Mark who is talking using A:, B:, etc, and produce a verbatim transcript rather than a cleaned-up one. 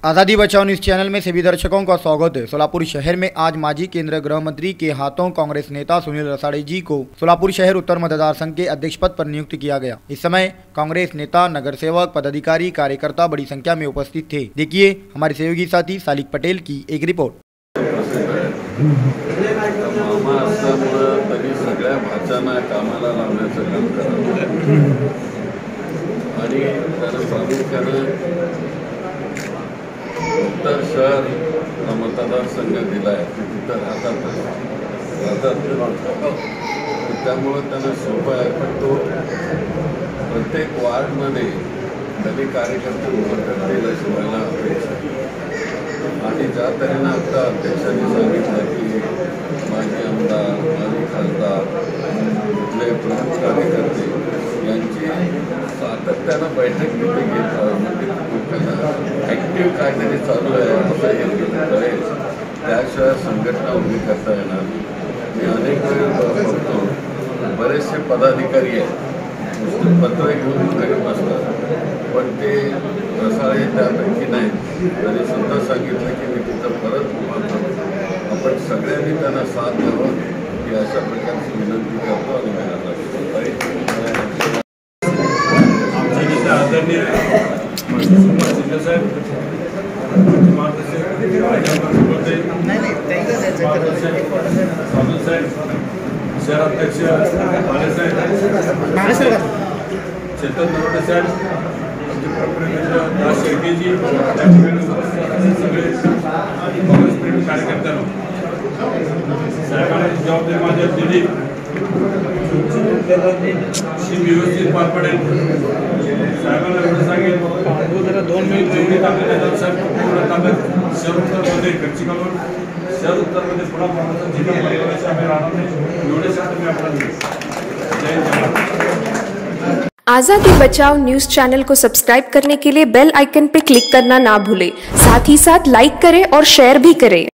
A: आज़ादी Bachao news channel में सभी दर्शकों का स्वागत है। सोलापुर शहर में आज माजी केंद्रीय गृह मंत्री के हाथों कांग्रेस नेता सुनील रसाड़े जी को सोलापुर शहर उत्तर मतदार संघ के अध्यक्ष पद पर नियुक्त किया गया। इस समय कांग्रेस नेता, नगर सेवक, पदाधिकारी, कार्यकर्ता बड़ी संख्या में उपस्थित थे। देखिए हमारे सहयोगी साथी सालिक पटेल की एक रिपोर्ट।
B: उत्तर शहर मतदारसंघ दिला आहे तिथं राहतात राहतात त्यामुळं त्यांना सोपं आहे। पण तो प्रत्येक वार्डमध्ये कधी कार्यकर्ते उभं करतील अशी व्हायला अपेक्षा आणि ज्या तऱ्हेनं आता अध्यक्षांनी सांगितलं की माजी आमदार, माजी खासदार, इथले प्रमुख कार्यकर्ते यांची सातत्यानं बैठक तिथे घेत ॲक्टिव्ह काहीतरी चालू आहे असं हे कळेल, त्याशिवाय संघटना उभी करता येणार। मी अनेक वेळ बघतो बरेचसे पदाधिकारी आहेत पत्र घेऊन घरी बसतात, पण ते रसाळे त्यापैकी नाहीत। त्यांनी सुद्धा सांगितलं की मी तिथं परत उभा करतो, आपण सगळ्यांनी त्यांना साथ द्यावं ही अशा प्रकारची विनंती करतो। आणि आदरणीय साहेब शहराध्यक्ष चेतन नरोडे साहेब, शेट्टीजी, सगळे काँग्रेस प्रेमी कार्यकर्त्यांना साहेबांनी जबाबदारी माझ्या दिली, व्यवस्थित पार पडेल। साहेबांना एवढं सांगेल दोन मिनिट जेवढी ताकद साहेब ताकद शहर उत्तरमध्ये खर्ची घालून शहर उत्तरमध्ये पुन्हा प्रमाणाचा जिल्हा परिवाराचे आम्ही राहणार नाही एवढे शब्द मी आपल्याला
C: आज़ादी बचाओ न्यूज़ चैनल को सब्सक्राइब करने के लिए बेल आइकन पर क्लिक करना ना भूलें। साथ ही साथ लाइक करें और शेयर भी करें।